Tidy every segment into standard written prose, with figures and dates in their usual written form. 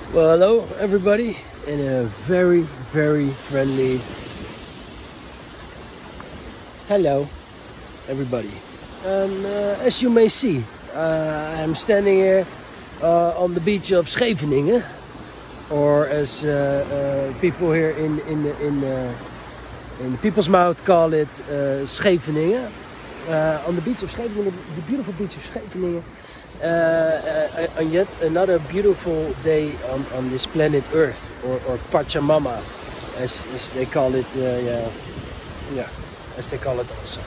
Well, hello everybody, and a very friendly hello everybody. As you may see, I'm standing here on the beach of Scheveningen, or as people here in the people's mouth call it, Scheveningen. On the beach of Scheveningen, the beautiful beach of Scheveningen. On yet another beautiful day on this planet Earth, or Pachamama, as they call it. As they call it also.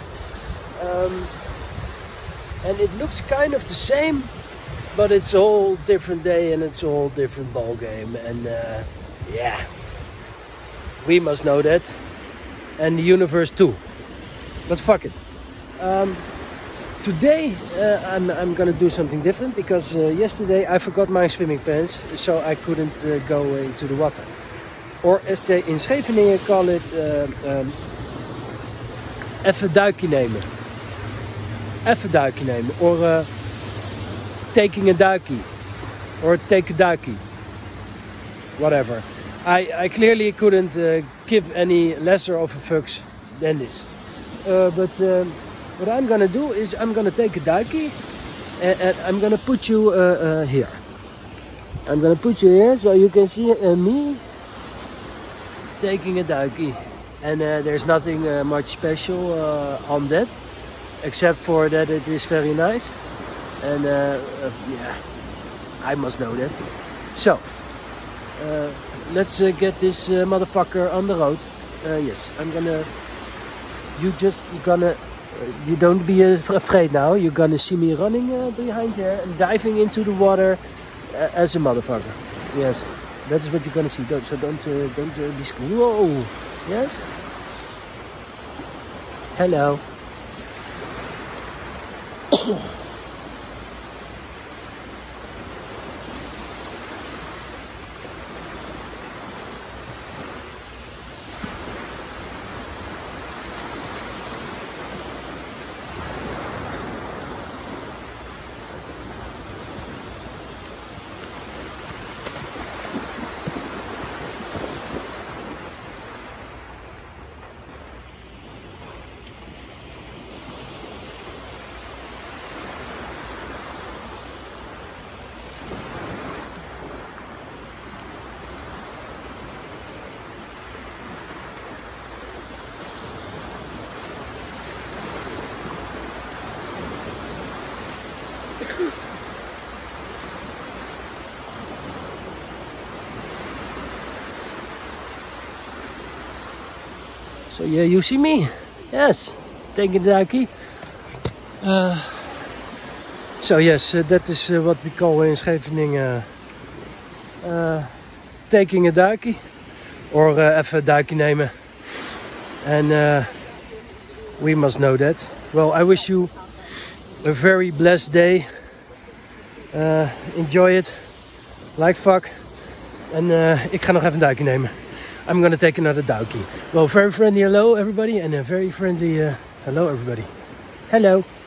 And it looks kind of the same, but it's a whole different day and it's a whole different ball game. And yeah, we must know that, and the universe too. But fuck it. Today I'm gonna do something different, because yesterday I forgot my swimming pants, so I couldn't go into the water. Or as they in Scheveningen call it, even duikje nemen. Even duikje nemen. Or taking a duikie. Or take a duikie. Whatever. I clearly couldn't give any lesser of a fucks than this. What I'm gonna do is I'm gonna take a duikie and I'm gonna put you here. I'm gonna put you here so you can see me taking a duikie. And there's nothing much special on that, except for that it is very nice. And yeah, I must know that. So, let's get this motherfucker on the road. Yes, I'm gonna... You don't be afraid now. You're gonna see me running behind here and diving into the water as a motherfucker. Yes, that is what you're gonna see. Don't be scared. Whoa. Yes. Hello. So yeah, you see me? Yes, taking the duikie. So yes, that is what we call in Scheveningen taking a duikie, or even duikie nemen. And we must know that. Well, I wish you a very blessed day. Enjoy it, like fuck. En ik ga nog even een duikje nemen. I'm gonna take another duikie. Well, very friendly hello everybody, and a very friendly hello everybody. Hello.